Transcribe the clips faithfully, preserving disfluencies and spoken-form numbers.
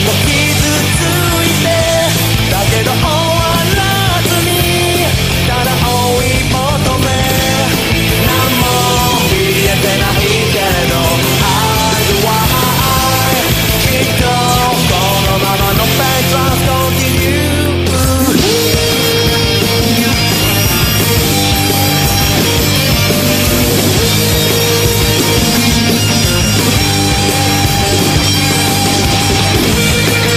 「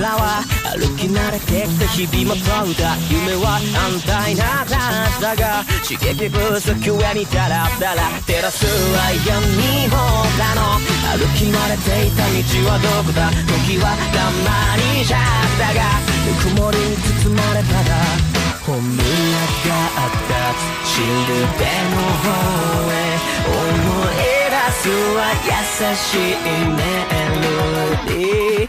らは歩き慣れてきた日々も問うた夢は安泰な話だが刺激不足上にダラダラ照らすは闇僕らの歩き慣れていた道はどこだ時はたまにじゃったが曇りに包まれたら本村があったシルベの方へ思い出すは優しいメロディー永遠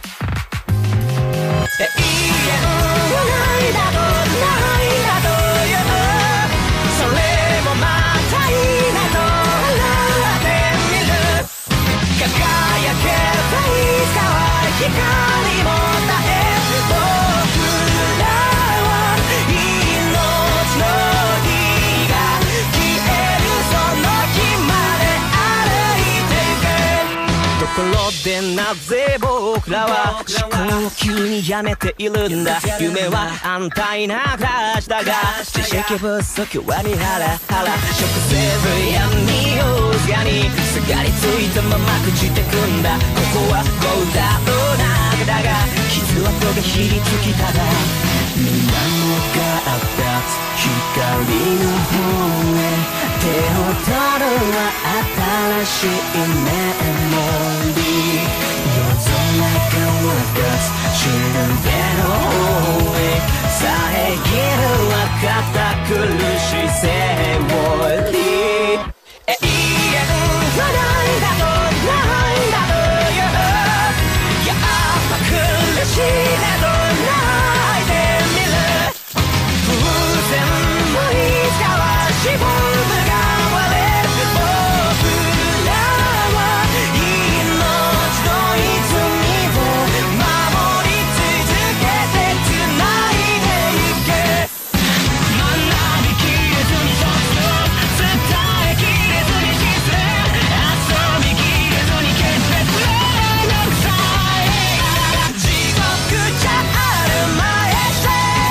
はないだとないだというそれもまたいいなと笑ってみる輝けたいつかは光も絶え僕らは命の火が消えるその日まで歩いてゆくところでなぜ僕らは思考を急にやめているんだ夢は安泰な形だが知識不足はにハラハラ食せず闇をすがにすがりついたまま朽ちてくんだここはゴーダの中だが傷跡がひりつきただ水面があった光の方へ手を取るは新しいメモリー夜空が渡すシルベの方へ遮るは堅苦しいセオリー永遠はないだとないだというやっぱ苦しいなど泣いてみる風船もいつかはしぼむが割れる僕らは命の泉を守り続けて繋いでいけ学びきれずに卒業伝えきれずに失礼遊びきれずに決別の臭い地獄じゃあるまいさ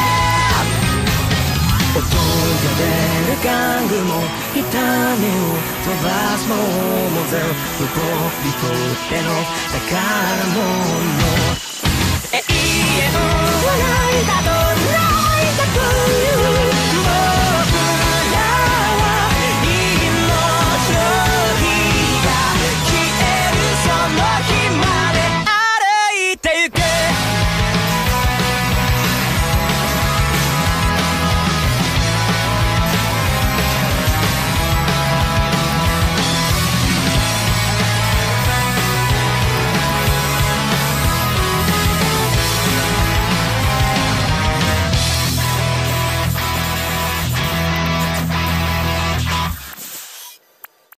音が出る玩具も痛みを飛ばすものも全部僕にとっての宝物永遠